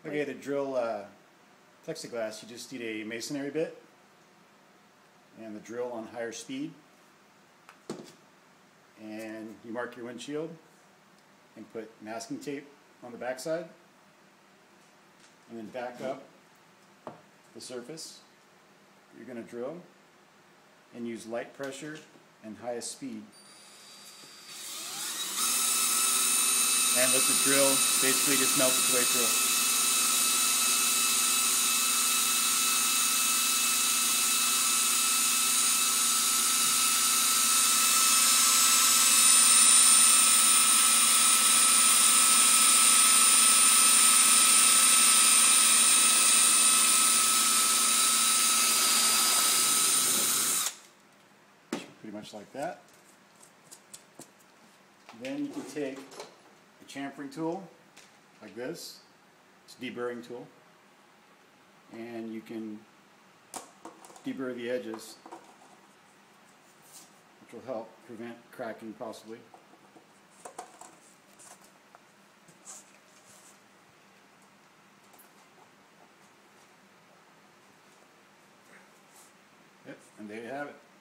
Okay, to drill plexiglass, you just need a masonry bit and the drill on higher speed. And you mark your windshield and put masking tape on the backside. And then back up the surface you're going to drill and use light pressure and highest speed. And let the drill basically just melt its way through. Pretty much like that. Then you can take a chamfering tool like this. It's a deburring tool, and you can deburr the edges, which will help prevent cracking possibly. Yep, and there you have it.